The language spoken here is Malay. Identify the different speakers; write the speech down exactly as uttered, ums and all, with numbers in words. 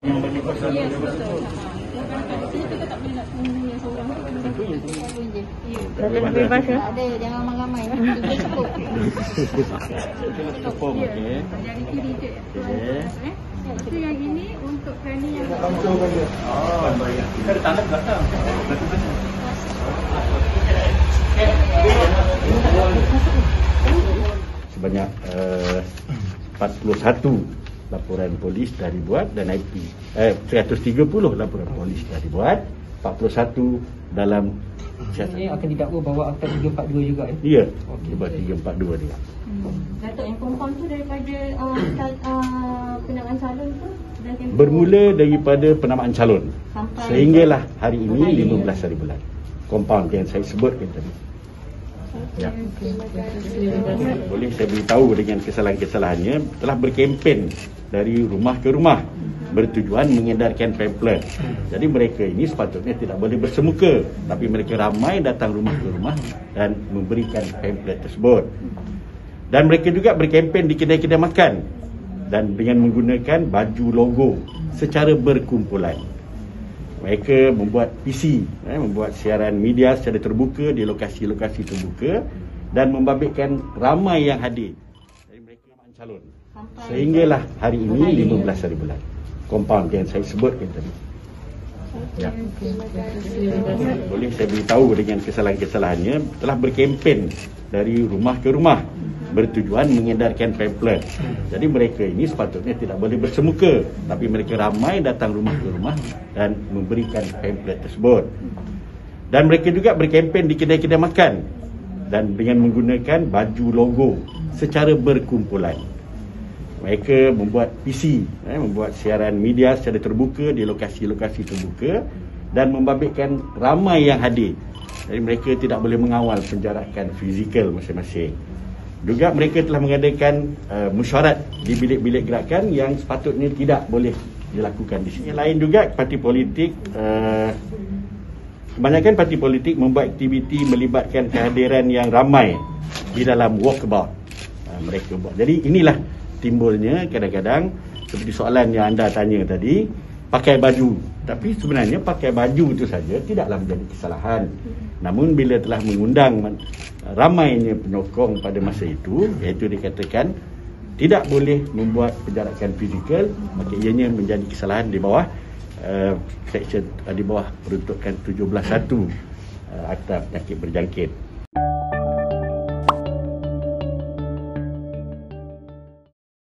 Speaker 1: Ya, betul. Kadang-kadang kita tak boleh nak tunggu yang seorang tu kena satu je. Ya.
Speaker 2: Lebih bebas ya?
Speaker 1: Tak ada, jangan ramai-ramai. Kita cukup.
Speaker 3: Cukup, okey.
Speaker 1: Jari kiri je.
Speaker 3: Okey.
Speaker 1: Lepas tu yang ini untuk kerana yang
Speaker 3: Oh, baik. Kita ada tanda belakang.
Speaker 4: Sebanyak uh, empat puluh satu laporan polis dah dibuat dan I P eh, seratus tiga puluh laporan polis dah dibuat, empat puluh satu dalam siasat.
Speaker 2: Ini akan didakwa bawa akta tiga empat dua juga ya?
Speaker 4: Ya, okay. tiga empat dua dia.
Speaker 1: Hmm. Datuk, yang compound tu daripada uh, uh, penamaan calon tu dan tempoh
Speaker 4: Bermula daripada penamaan calon
Speaker 1: sampai
Speaker 4: sehinggalah hari ini lima belas hari bulan. Compound yang saya sebutkan tadi. Ya. Boleh saya beritahu dengan kesalahan-kesalahannya telah berkempen dari rumah ke rumah bertujuan mengedarkan pamphlet. Jadi mereka ini sepatutnya tidak boleh bersemuka, tapi mereka ramai datang rumah ke rumah dan memberikan pamphlet tersebut. Dan mereka juga berkempen di kedai-kedai makan dan dengan menggunakan baju logo secara berkumpulan. Mereka membuat P C, eh, membuat siaran media secara terbuka di lokasi-lokasi terbuka dan membabitkan ramai yang hadir dari mereka calon. Sehinggalah hari ini lima belas hari bulan. Compound yang saya sebutkan tadi. Ya. Boleh saya beritahu dengan kesalahan-kesalahannya telah berkempen dari rumah ke rumah bertujuan mengedarkan pamphlet. Jadi mereka ini sepatutnya tidak boleh bersemuka, tapi mereka ramai datang rumah ke rumah dan memberikan pamphlet tersebut. Dan mereka juga berkempen di kedai-kedai makan dan dengan menggunakan baju logo secara berkumpulan. Mereka membuat P C, eh, membuat siaran media secara terbuka di lokasi-lokasi terbuka dan membabitkan ramai yang hadir. Jadi mereka tidak boleh mengawal penjarakan fizikal masing-masing. Juga mereka telah mengadakan uh, mesyuarat di bilik-bilik gerakan yang sepatutnya tidak boleh dilakukan di sini. Lain juga parti politik, uh, kebanyakan parti politik membuat aktiviti melibatkan kehadiran yang ramai di dalam walkabout uh, mereka buat. Jadi inilah timbulnya kadang-kadang seperti soalan yang anda tanya tadi, pakai baju. Tapi sebenarnya pakai baju itu saja tidaklah menjadi kesalahan. Namun bila telah mengundang ramainya penyokong pada masa itu, iaitu dikatakan tidak boleh membuat penjarakan fizikal, maka ianya menjadi kesalahan di bawah uh, section uh, di bawah peruntukan tujuh belas satu uh, Akta Penyakit Berjangkit.